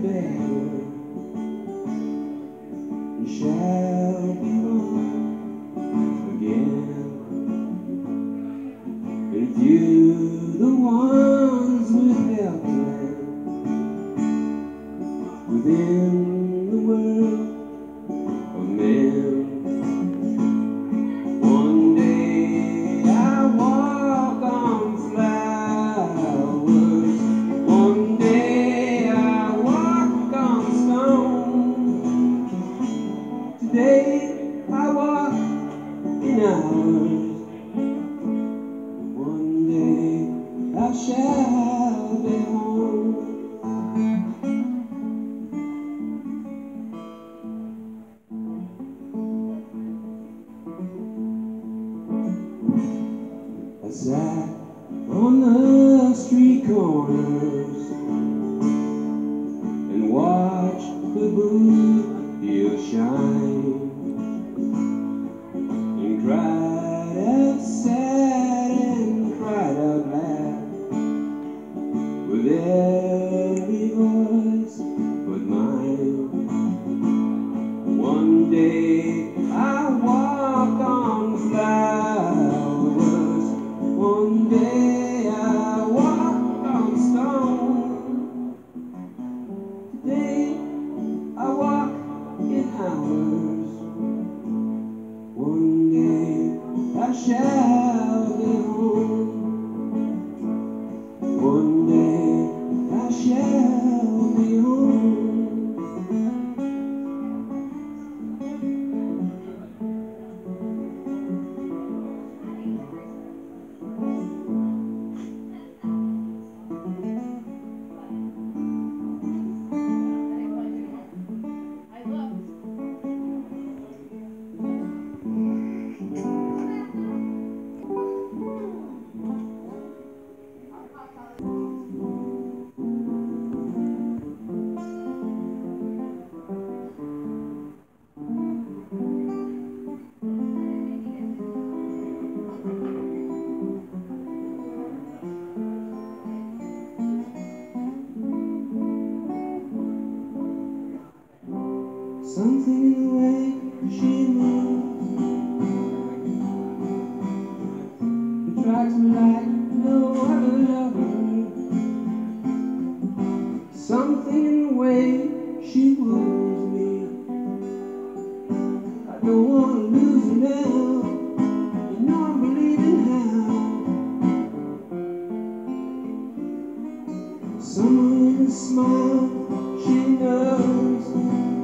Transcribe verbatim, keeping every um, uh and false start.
better and shall be home again. And few the ones without land within the world of men. One day I walk on flowers, one day I walk on stone. Today I walk in hours, one day I shall be home. I sat on the street corners and watched the blue hills shine, and cried out sad and cried out loud with every voice but mine. One day I walk on flowers, one day I walk on stone. Today I walk in hours, one day I shall be home. One day I shall be home. Something in the way she moves attracts me like no other lover. Something in the way she woos me, I don't want to lose her now. You know I'm believing how someone smile she knows